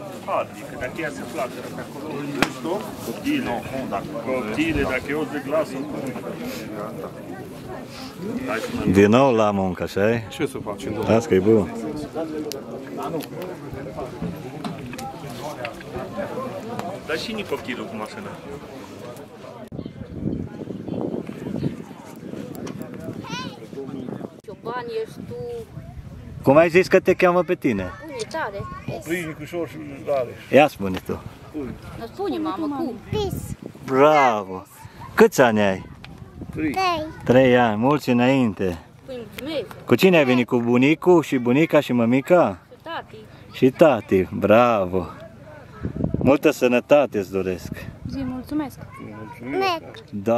Adică dacă ea se flacără pe acolo, coptile, dacă eu de glasă, din nou la muncă, așa-i? Ce să facem? Las că e bun. Dar și nici copilul cu mașina. Cioban, ești tu... Cum ai zis că te cheamă pe tine? E tare. Prinicușor și rare. Ia spune tu. Nu spune, mamă, cum? Bravo! Câți ani ai? 3 ani, mulți înainte. Păi, mulțumesc. Cu cine ai venit? Cu bunicul și bunica și mămica? Și tati. Și tati, bravo! Multă sănătate îți doresc. Zi, mulțumesc. Da.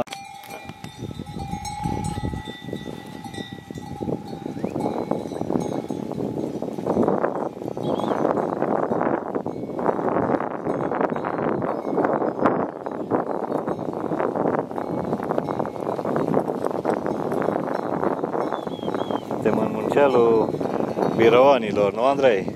Suntem în Muncelul Biroanilor, nu, Andrei?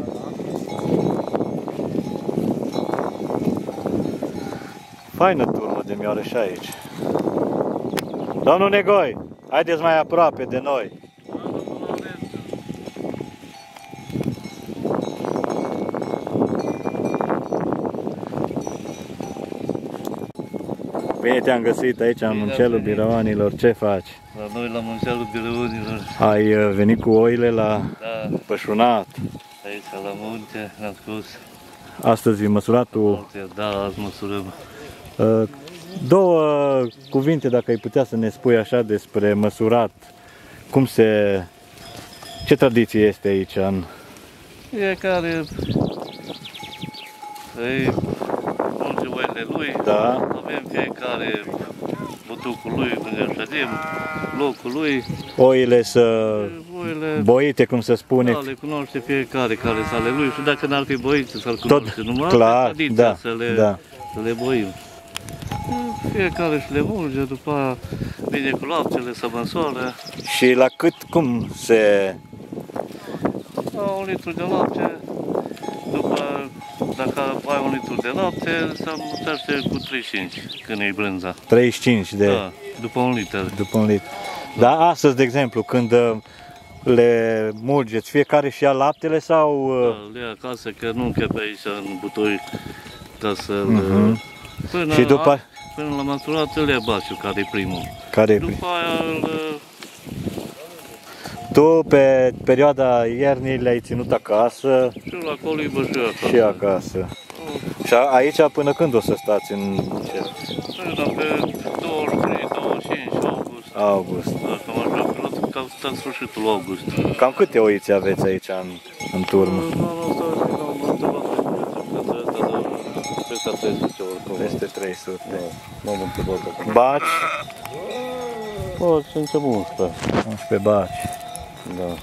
Faină turmă de mioare și aici. Domnul Negoi, haideți mai aproape de noi. Bine te-am găsit aici în Muncelul Biroanilor. Ce faci? La noi la Muncelul Biroanilor. Ai venit cu oile la pășunat. Aici la munte ne-am scos. Astăzi măsuratul. Da, azi măsurăm. Două cuvinte, dacă ai putea să ne spui așa despre măsurat. Ce tradiție este aici? Fiecare îi mulge oile lui. Da. Avem fiecare butucul lui, unde ședem, locul lui. Oile boite, cum se spune. Da, le cunoaște fiecare care sunt ale lui și dacă n-ar fi boite să-l cunoaște. Numai clar, tradiția să le boim. Fiecare și le mulge, după aia vine cu laptele, să măsoară. Și la cum se... La 1 litru de lapte, dacă ai 1 litru de lapte, se mulțește cu 35 când e brânza. 35 de... Da, după 1 litru. După 1 litru. Da, astăzi, de exemplu, când le mulgeți, fiecare și ia laptele sau... Da, le ia acasă, că nu începe aici în butoi ca să Și după... Până la măsurat îl ia baciul, care e primul. După aia Tu, pe perioada iernii, le-ai ținut acasă? Și la colibă și acasă. Și acasă. Și aici până când o să stați în cer? Pe 23, 25 august. August. Da, cam așa, cam în sfârșitul august. Cam câte oițe aveți aici în turmă? Peste 300 oricum. Peste 300. M-am întrebat. Baci? Suntem 11. 11 baci. Da.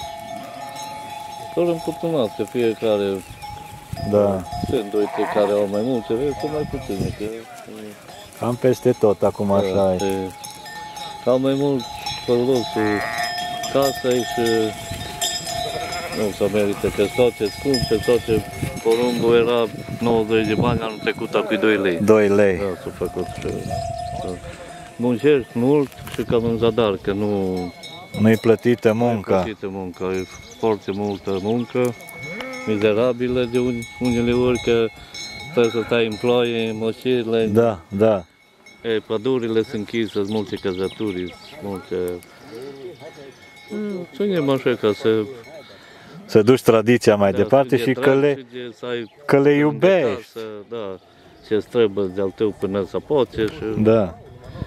Doar împutânați, că fiecare... Da. Sunt 2-3 care au mai multe, sunt mai puține. Cam peste tot, acum așa e. Cam mai mult pe locul casei și nu se merită, că toate scumpe, toate porumbul era 90 de bani, anul trecut acum 2 lei. 2 lei. Da, s-a făcut și... Muncești mult și cam în zadar, că nu-i plătită munca. Nu-i plătită munca, e foarte multă muncă, mizerabilă de unele ori, că trebuie să stai în ploaie, în mășirile. Da, da. Pădurile sunt închise, sunt multe căzături, multe... Ținem așa ca să duci tradiția mai departe și că le iubești. Da, ce trebuie de-al tău până să poate și... Da.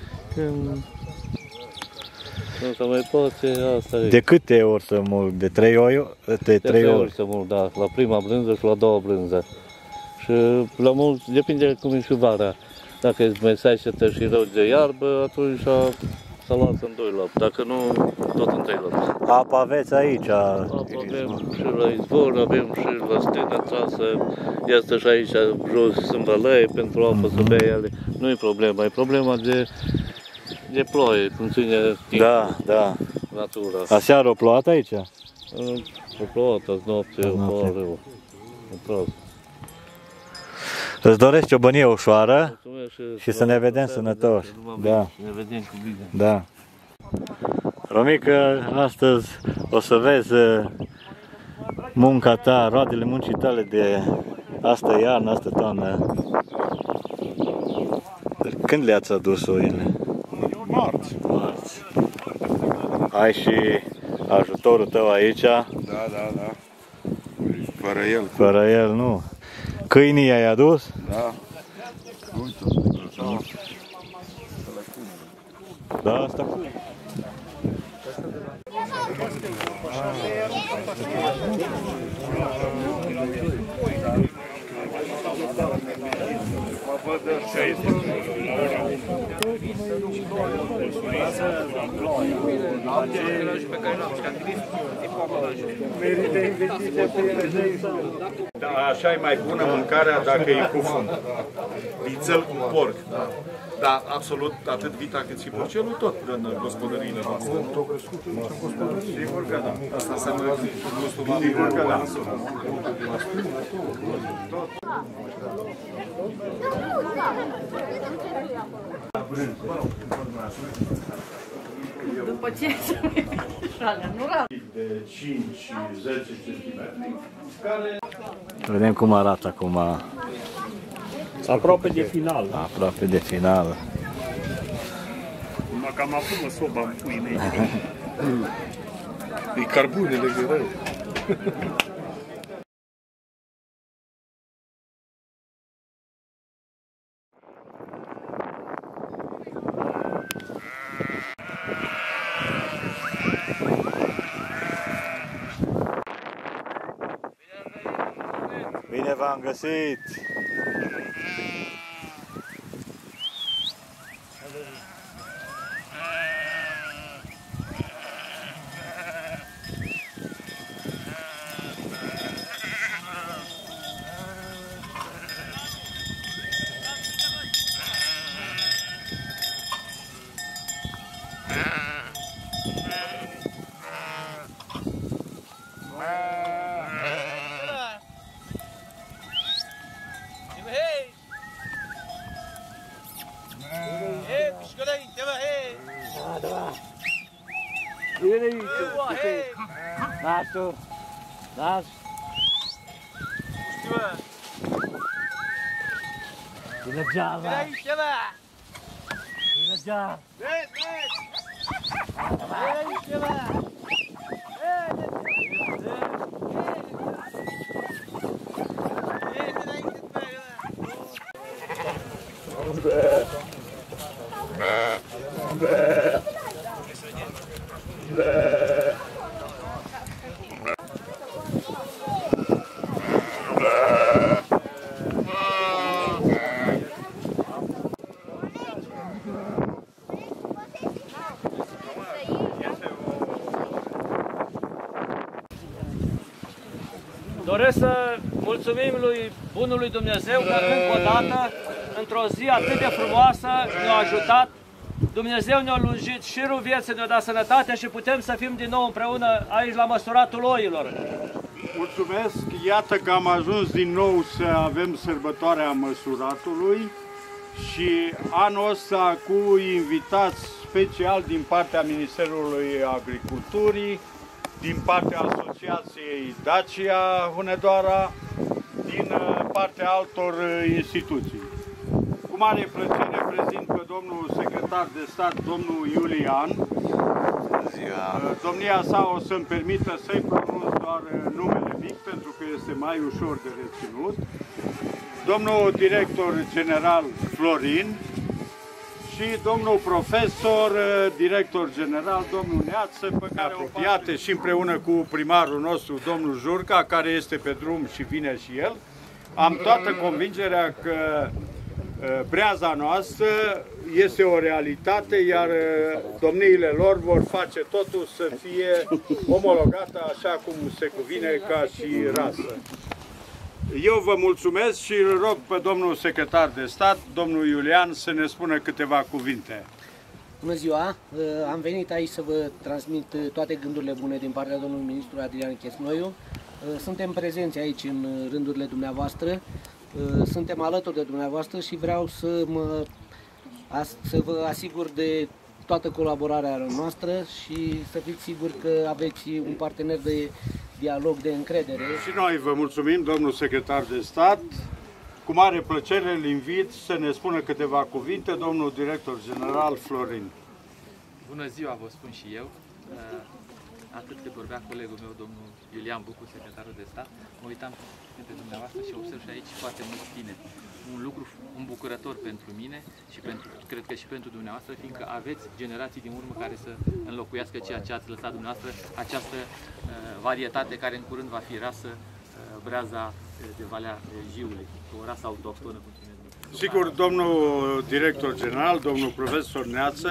Nu se mai poate, asta e. De câte ori să mulg? De 3 ori? De 3 ori să mulg, da. La prima brânză și la a doua brânză. Și la mult, depinde cum e și vara. Dacă e mai seacetă și rău de iarbă, atunci să lasă în 2 lapte. Dacă nu, tot în 3 lapte. Apă aveți aici? Apă avem și la izvor, avem și la stână trasă. Este și aici jos, sunt bălăi pentru apă să bea ele. Nu e problema, e problema de ploaie, cum ține timp. Da, da. Natura. Aseară o plouat aici? O plouat azi noapte, o plouă rău. Îți doresc ciobănie ușoară Mulțumesc și să ne vedem sănătoși. Da, Ne vedem cu bine. da. Romică, astăzi o să vezi munca ta, roadele muncii tale de astă iarnă, astă toamnă. Când le-ați adus oile? Marți. Marți. Ai și ajutorul tău aici? Da. Fără el. Fără el nu. Câinii ai adus? Da. Uite. Da, asta cu. Da, așa e mai bună mâncarea dacă e cu fund. Vițel cu porc. Da, absolut, atât vita cât și porcelul, tot în gospodăriile noastre. Sigur că da. Asta înseamnă gustul mai sigur că da. După ce nu rad. De 5-10 cm. Vedem cum arată acum. Aproape de final. Aproape de final. Numai că am acum soba în pui mei. E carbunele greu. Bine v-am găsit! Nastu, nas. Bila java. Bila java. Doresc să mulțumim lui Bunului Dumnezeu că încă o dată, într-o zi atât de frumoasă, ne-a ajutat. Dumnezeu ne-a lungit șirul vieții, ne-a dat sănătate și putem să fim din nou împreună aici la măsuratul oilor. Mulțumesc! Iată că am ajuns din nou să avem sărbătoarea măsuratului și anul ăsta cu invitați special din partea Ministerului Agriculturii, din partea Asociației Dacia Hunedoara, din partea altor instituții. Cu mare plăcere prezint pe domnul secretar de stat, domnul Iulian. Domnia sa o să-mi permită să-i pronunț doar numele mic, pentru că este mai ușor de reținut. Domnul director general Florin și domnul profesor, director general, domnul Neață, pe care apropiate și împreună cu primarul nostru, domnul Jurca, care este pe drum și vine și el, am toată convingerea că breaza noastră este o realitate, iar domniile lor vor face totul să fie omologată așa cum se cuvine ca și rasă. Eu vă mulțumesc și îl rog pe domnul secretar de stat, domnul Iulian, să ne spună câteva cuvinte. Bună ziua! Am venit aici să vă transmit toate gândurile bune din partea domnului ministru Adrian Chesnoiu. Suntem prezenți aici în rândurile dumneavoastră. suntem alături de dumneavoastră și vreau să vă asigur de toată colaborarea noastră și să fiți siguri că aveți un partener de dialog, de încredere. Și noi vă mulțumim, domnul secretar de stat. Cu mare plăcere îl invit să ne spună câteva cuvinte domnul director general Florin. Bună ziua, vă spun și eu. Atât cât vorbea colegul meu, domnul Iulian Bucu, secretarul de stat, mă uitam între dumneavoastră și observ și aici foarte mulți tineri. Un lucru îmbucurător pentru mine și cred că și pentru dumneavoastră, fiindcă aveți generații din urmă care să înlocuiască ceea ce ați lăsat dumneavoastră, această varietate care în curând va fi rasă, breaza de Valea Jiului, o rasă autohtonă. Sigur, domnul director general, domnul profesor Neață.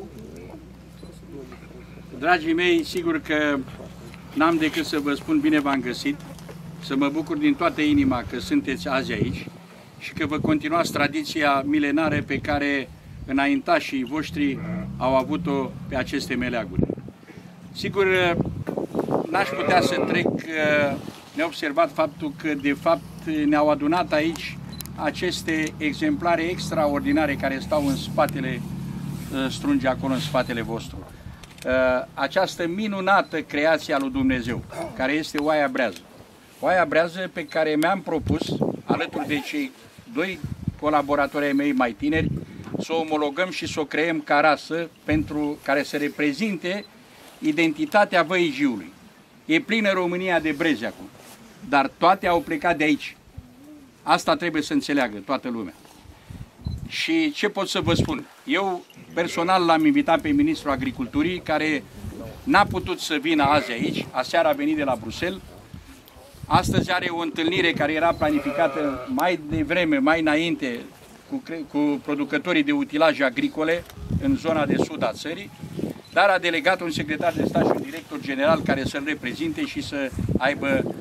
Dragii mei, sigur că n-am decât să vă spun bine v-am găsit, să mă bucur din toată inima că sunteți azi aici și că vă continuați tradiția milenară pe care înaintașii voștri au avut-o pe aceste meleaguri. Sigur, n-aș putea să trec neobservat faptul că, de fapt, ne-au adunat aici aceste exemplare extraordinare care stau în spatele, strunge acolo în spatele vostru. Această minunată creație a lui Dumnezeu, care este oaia brează. Oaia brează pe care mi-am propus, alături de cei doi colaboratori ai mei mai tineri, să o omologăm și să o creăm ca rasă, pentru care să reprezinte identitatea Văii Jiului. E plină România de breze acum, dar toate au plecat de aici. Asta trebuie să înțeleagă toată lumea. Și ce pot să vă spun? Eu personal l-am invitat pe Ministrul Agriculturii, care n-a putut să vină azi aici, aseară a venit de la Bruxelles. Astăzi are o întâlnire care era planificată mai devreme, mai înainte, cu producătorii de utilaje agricole în zona de sud a țării, dar a delegat un secretar de stat și un director general care să-l reprezinte și să aibă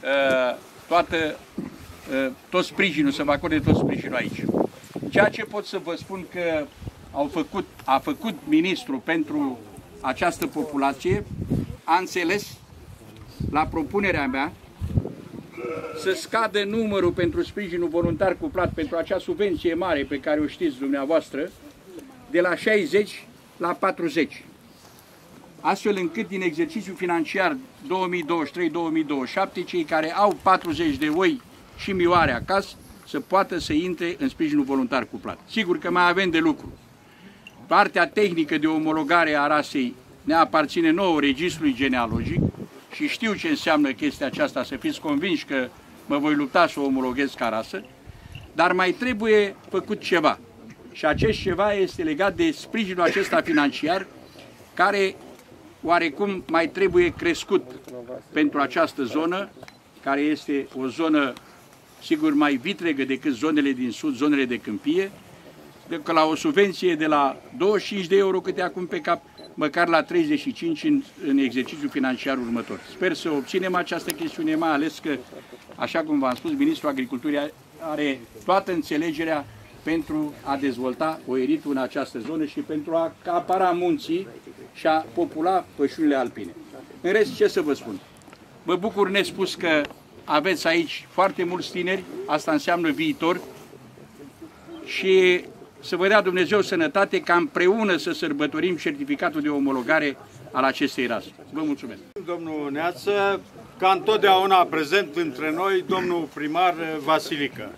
tot sprijinul, să vă acorde tot sprijinul aici. Ceea ce pot să vă spun că a făcut ministrul pentru această populație, a înțeles la propunerea mea să scadă numărul pentru sprijinul voluntar cuplat pentru acea subvenție mare pe care o știți dumneavoastră, de la 60 la 40. Astfel încât din exercițiul financiar 2023-2027, cei care au 40 de oi și mioare acasă să poată să intre în sprijinul voluntar cuplat. Sigur că mai avem de lucru. Partea tehnică de omologare a rasei ne aparține nouă registrului genealogic și știu ce înseamnă chestia aceasta, să fiți convinși că mă voi lupta să o omologhez ca rasă, dar mai trebuie făcut ceva. Și acest ceva este legat de sprijinul acesta financiar, care oarecum mai trebuie crescut pentru această zonă, care este o zonă, sigur, mai vitregă decât zonele din sud, zonele de câmpie, că la o subvenție de la 25 de euro câte acum pe cap, măcar la 35 în exercițiul financiar următor. Sper să obținem această chestiune, mai ales că, așa cum v-am spus, Ministrul Agriculturii are toată înțelegerea pentru a dezvolta oeritul în această zonă și pentru a acapara munții și a popula pășunile alpine. În rest, ce să vă spun? Mă bucur nespus că aveți aici foarte mulți tineri, asta înseamnă viitor, și să vă dea Dumnezeu sănătate ca împreună să sărbătorim certificatul de omologare al acestei rase. Vă mulțumesc! Domnul Neață, ca întotdeauna prezent între noi, domnul primar Vasilică.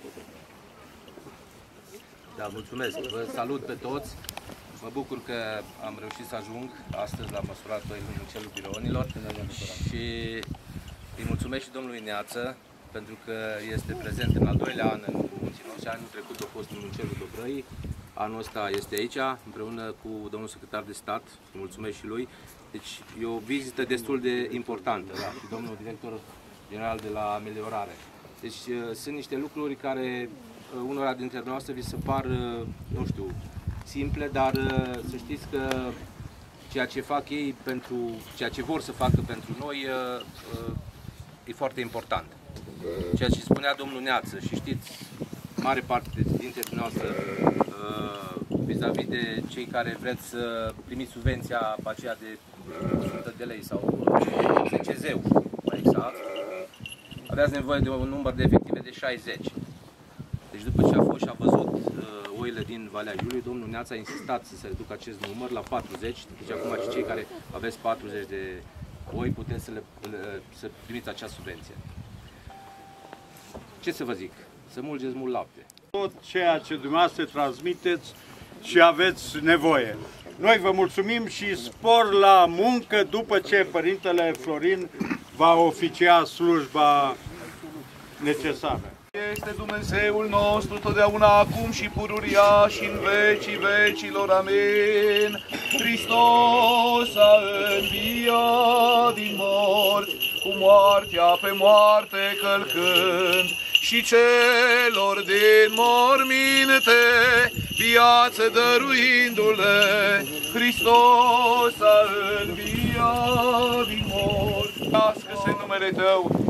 Da, mulțumesc! Vă salut pe toți! Mă bucur că am reușit să ajung astăzi la măsuratul Muncelul Birounilor și îi mulțumesc și domnului Neață pentru că este prezent în al doilea an în munții noștri. Anul trecut a fost în Muncelul Dobrăii, anul ăsta este aici împreună cu domnul secretar de stat, îi mulțumesc și lui. Deci e o vizită destul de importantă, da? Și domnul director general de la Ameliorare. Deci sunt niște lucruri care unora dintre noastre vi se par, nu știu, simple, dar să știți că ceea ce fac ei pentru ceea ce vor să facă pentru noi e foarte important. Ceea ce spunea domnul Neață și știți, mare parte dintre dumneavoastră vis-a-vis de cei care vreți să primiți subvenția aceea de 100 de lei sau SCZ-ul, mai exact, aveați nevoie de un număr de efective de 60. Deci după ce a fost și a văzut oile din Valea Iuliului, domnul Neața a insistat să se reducă acest număr la 40. Deci acum și cei care aveți 40 de oi puteți să primiți acea subvenție. Ce să vă zic? Să mulgeți mult lapte. Tot ceea ce dumneavoastră transmiteți și aveți nevoie. Noi vă mulțumim și spor la muncă după ce Părintele Florin va oficia slujba necesară. Este Dumnezeul nostru totdeauna, acum și pururia și în vecii vecilor. Amin. Hristos a înviat din morți, cu moartea pe moarte călcând, și celor din morminte viață dăruindu-le. Hristos a înviat din morți. Nască-se numele Tău,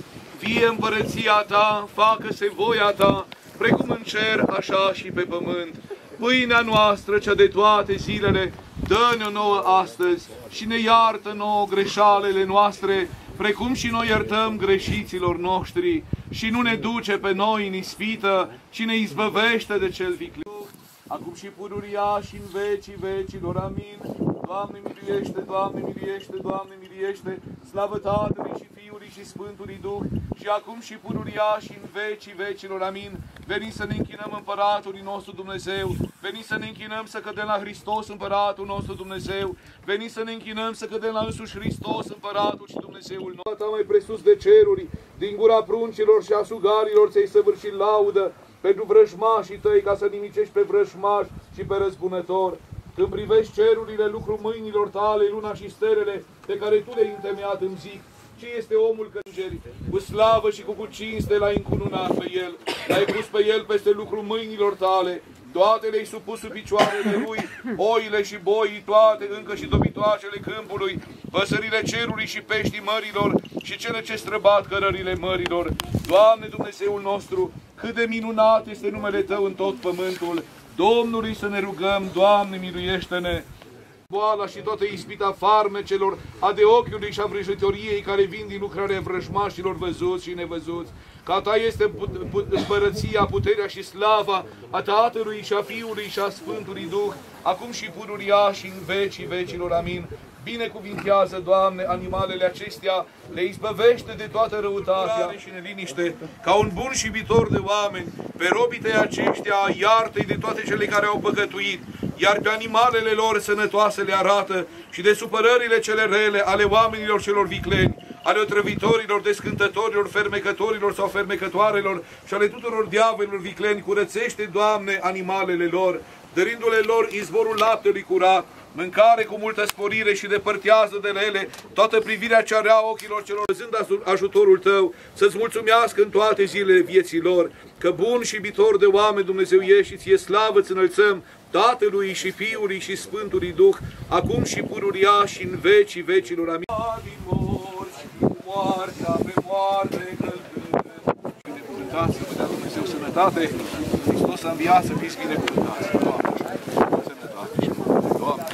fie împărăția Ta, facă-se voia Ta, precum în cer, așa și pe pământ. Pâinea noastră, cea de toate zilele, dă-ne-o nouă astăzi și ne iartă nouă greșalele noastre, precum și noi iertăm greșiților noștri. Și nu ne duce pe noi în ispită, ci ne izbăvește de cel viclean. Acum și pururia și în vecii vecilor. Amin. Doamne miluiește, Doamne miluiește, Doamne miluiește, slavă Tatălui și Fiului și Sfântului Duh, și acum și pururia și în vecii vecilor. Amin. Veni să ne închinăm Împăratului nostru Dumnezeu, veni să ne închinăm să cădem la Hristos Împăratul nostru Dumnezeu, veni să ne închinăm să cădem la însuși Hristos Împăratul și Dumnezeul nostru. Ta mai presus de ceruri, din gura pruncilor și a sugarilor ți-ai săvârșit laudă, pentru vrăjmașii tăi, ca să nimicești pe vrăjmaș și pe răzbunător. Când privești cerurile, lucrul mâinilor tale, luna și stelele pe care tu le-ai întemeiat, îmi zic, ce este omul că îngeri? Cu slavă și cu cinste l-ai încununat pe el, l-ai pus pe el peste lucrul mâinilor tale, toate le-ai supus sub picioarele lui, oile și boii, toate încă și dobitoacele câmpului, păsările cerului și peștii mărilor și cele ce străbat cărările mărilor. Doamne Dumnezeul nostru, cât de minunat este numele Tău în tot pământul. Domnului să ne rugăm, Doamne miluiește-ne! Boala și toată ispita farmecelor, a de ochiului și a vrăjitoriei care vin din lucrarea vrăjmașilor văzuți și nevăzuți. Ca Ta este împărăția, puterea și slava a Tatălui și a Fiului și a Sfântului Duh, acum și pururia și în vecii vecilor. Amin. Binecuvintează, Doamne, animalele acestea, le izbăvește de toată răutatea și neliniște, ca un bun și iubitor de oameni, pe robii Tăi aceștia, iartă-i de toate cele care au păcătuit, iar pe animalele lor sănătoase le arată și de supărările cele rele ale oamenilor celor vicleni, ale otrăvitorilor, descântătorilor, fermecătorilor sau fermecătoarelor și ale tuturor diavolilor vicleni, curățește, Doamne, animalele lor, dărindu-le lor izvorul laptelui curat, mâncare cu multă sporire și depărtează de ele toată privirea cea rea ochilor celor, văzând ajutorul Tău, să-ți mulțumească în toate zilele vieții lor, că bun și iubitor de oameni Dumnezeu ești și Ție slavă-ți înălțăm, Tatălui și Fiului și Sfântului Duh, acum și pururia și în vecii vecilor. Amin. Din morți și cu moartea pe moarte călcând. Binecuvântați să vă dea Dumnezeu sănătate, Hristos a înviat, să fiți binecuvântați. Doamne, sănătate și Doamne.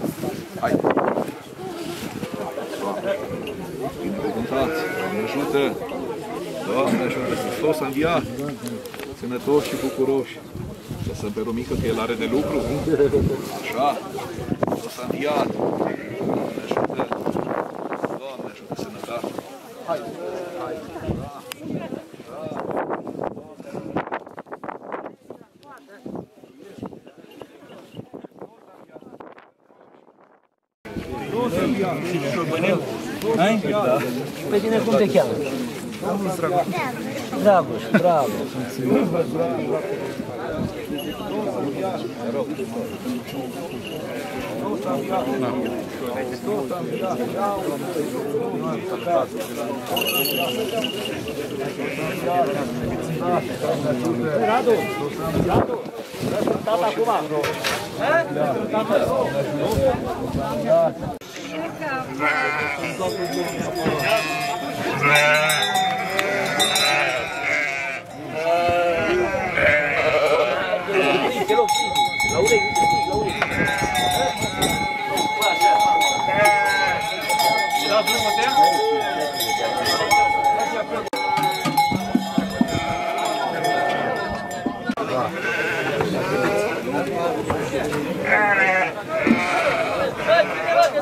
Hai! Doamne, binecuvântați, Doamne ajută! Doamne ajută! Hristos a înviat! Sănătoși și bucuroși! Lăsăm pe Romică că el are de lucru. Așa! Hristos a înviat! Doamne ajută! Doamne ajută! Sănătate! Hai! Hai! Pe tine cum te cheamă? Dragoș, bravo! Radu! Radu! Tata acum!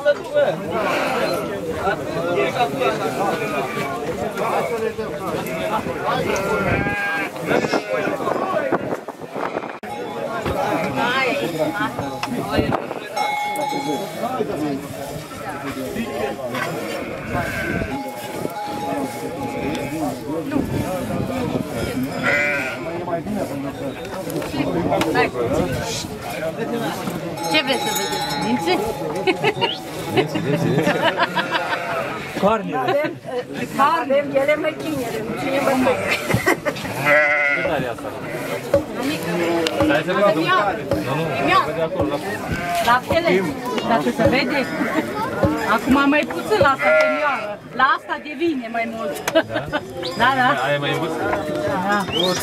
Ce vreți să vedeți? Mințe? Carnele. Avem ele măchinele, cine măcăi. Ce tare asta? Hai să vedem. La fele, dacă se vede. Acum mai puțin la asta femioară. La asta devine mai mult. Da, da. Aia e mai îmbusă? Da.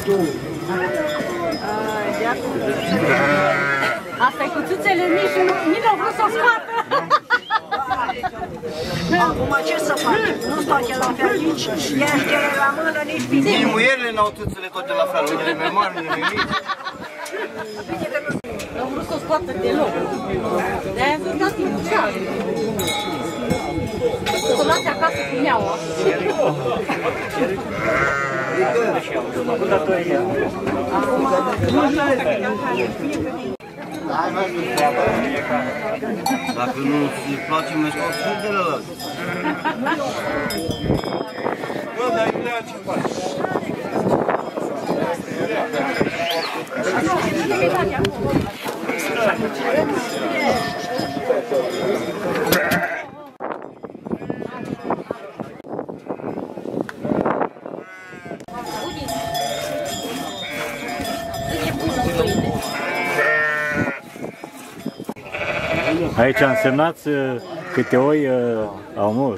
Asta e cu țâțele, nici nu au vrut să o scoată. Acum ce să fac? Nu stau la fel nici iaștele la mână, nici pizine. Nici muierile n-au țâțele toate la fel, unele mai mari, unele mai mici. Nu au vrut să o scoată deloc. De-aia s-a dat timp ceas. Să o lase acasă cu meaua. Dacă nu-ți place, mai scot de la ăla. Bă, dar Iulia, ce faci? Aici însemnați câte oi au murs.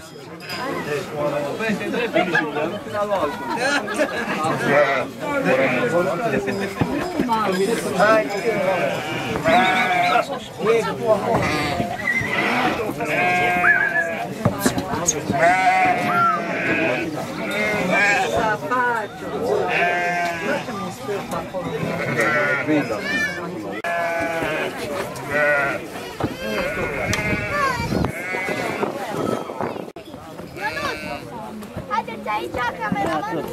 Haideți aici, cameramanul!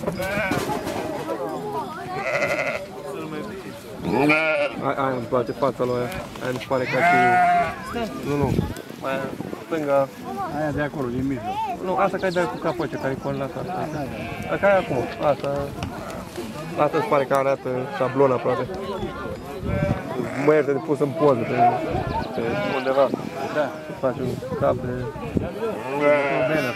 Aia îmi place fața lui aia. Aia îmi pare ca și... Nu. Aia stânga... Aia de acolo, din mijloc. Nu, asta care e de cu capoce, care e corelată asta. Asta e acum. Asta îți pare că arată șablon aproape. Merită de pus în poză pe undeva. Da. Să faci un cap de... banner.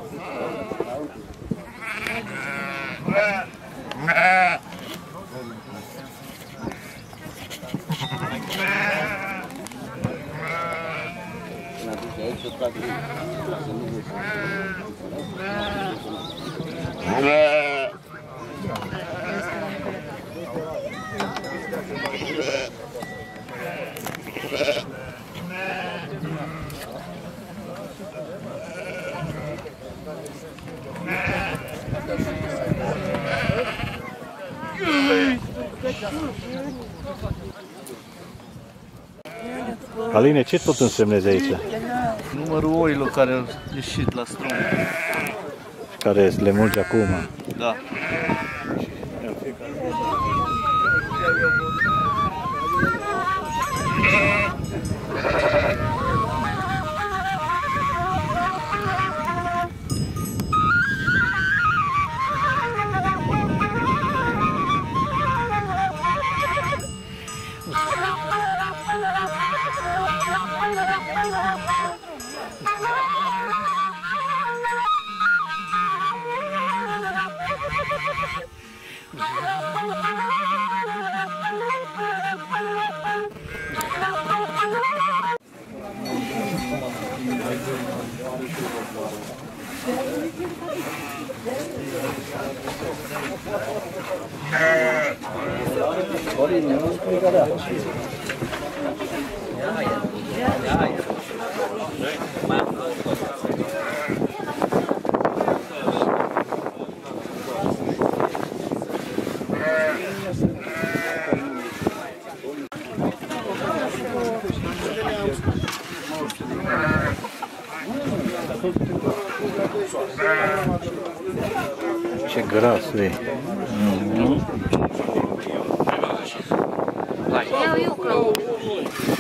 Aline, ce tot însemnezi aici? Numărul oilor care au ieșit la strum. Care le mulgi acum? Da. Grasului. Eu,